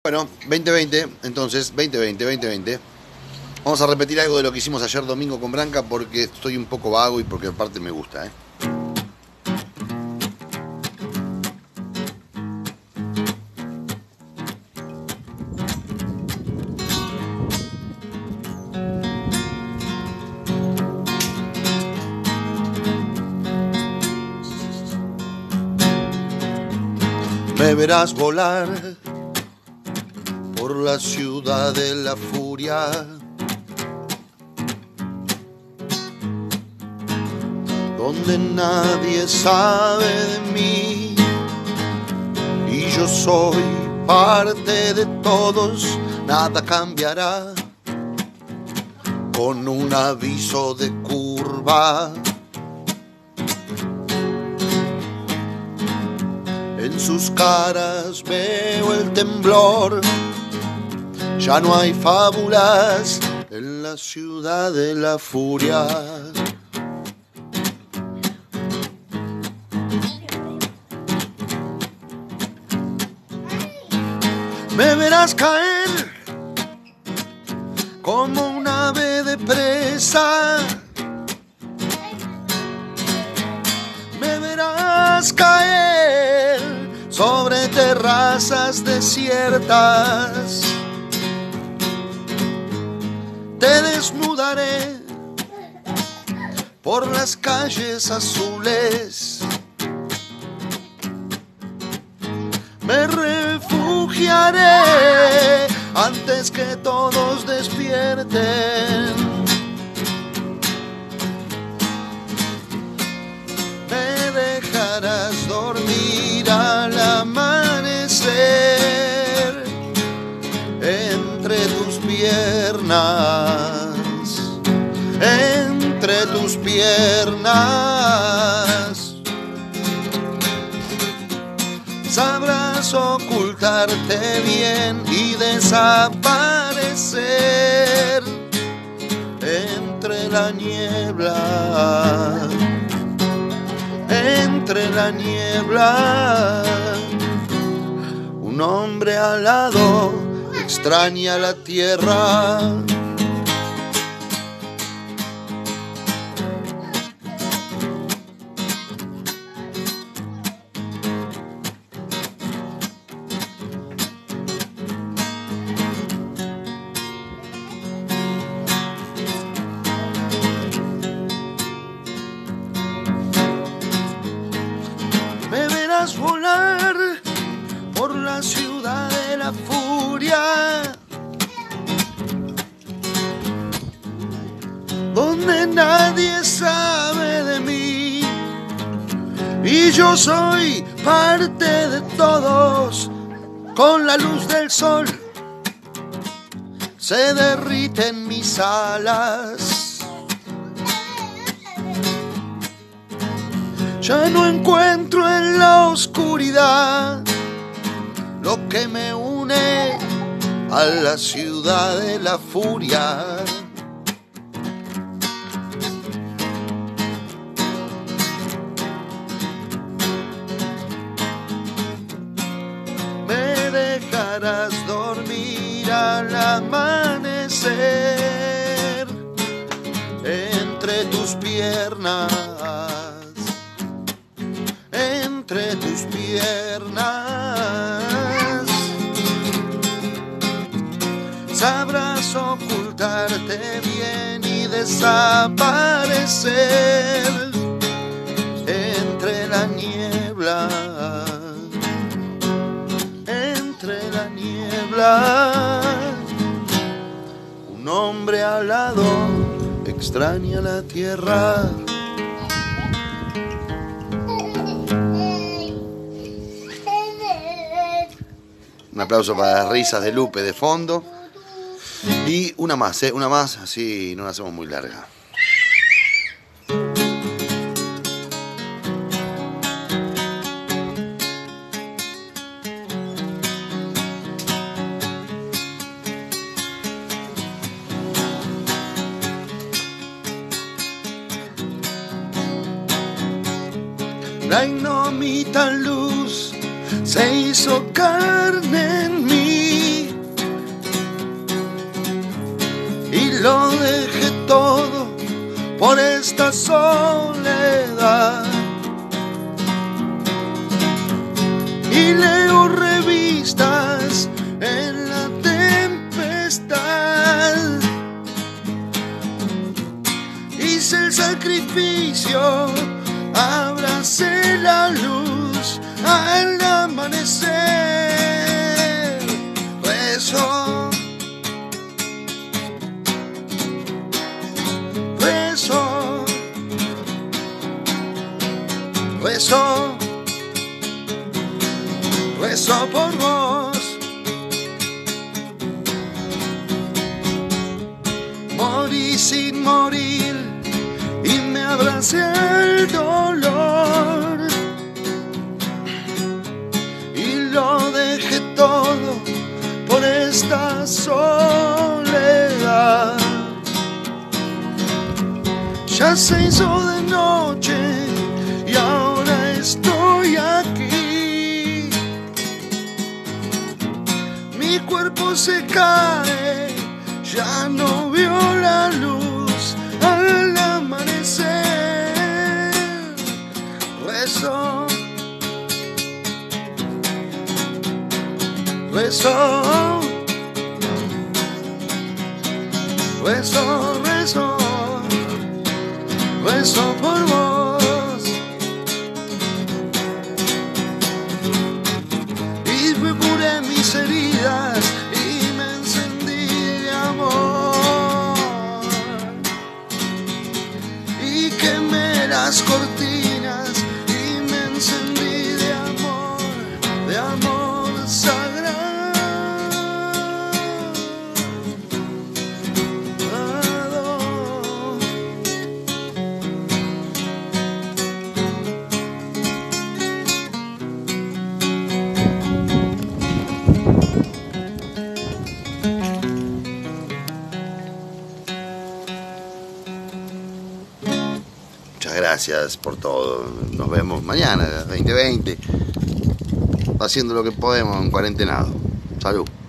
Bueno, 2020, entonces, 2020. Vamos a repetir algo de lo que hicimos ayer domingo con Branca porque estoy un poco vago y porque aparte me gusta, ¿eh? Me verás volar por la ciudad de la furia, donde nadie sabe de mí y yo soy parte de todos. Nada cambiará con un aviso de curva. En sus caras veo el temblor. Ya no hay fábulas en la ciudad de la furia. Me verás caer como un ave de presa. Me verás caer sobre terrazas desiertas. Te desnudaré por las calles azules. Me refugiaré antes que todos despierten. Me dejarás dormir al amanecer entre tus piernas, entre tus piernas. Sabrás ocultarte bien y desaparecer entre la niebla, entre la niebla. Un hombre alado extraña la tierra. Me verás volar por la ciudad de la furia, donde nadie sabe de mí y yo soy parte de todos. Con la luz del sol se derriten mis alas. Ya no encuentro en la oscuridad lo que me une a la ciudad de la furia. Me dejarás dormir al amanecer entre tus piernas, entre tus piernas. Sabrás ocultarte bien y desaparecer entre la niebla, entre la niebla. Un hombre alado extraña la tierra. Un aplauso para las risas de Lupe de fondo. Y una más, así no la hacemos muy larga. La ignomita luz se hizo carne en mí lo dejé todo por esta soledad. Y leo revistas en la tempestad. Hice el sacrificio, abracé la luz al amanecer. Rezo, rezo, rezo, rezo por vos. Morí sin morir y me abracé al dolor y lo dejé todo por esta soledad. Ya se hizo de noche y ahora estoy aquí. Mi cuerpo se cae, ya no vio la luz al amanecer. Rezo, rezo, rezo, rezo, rezo por vos. Y me curé mis heridas y me encendí de amor. Y quemé las cortinas y me encendí de amor sagrado. Muchas gracias por todo. Nos vemos mañana, 2020, haciendo lo que podemos en cuarentenado. Salud.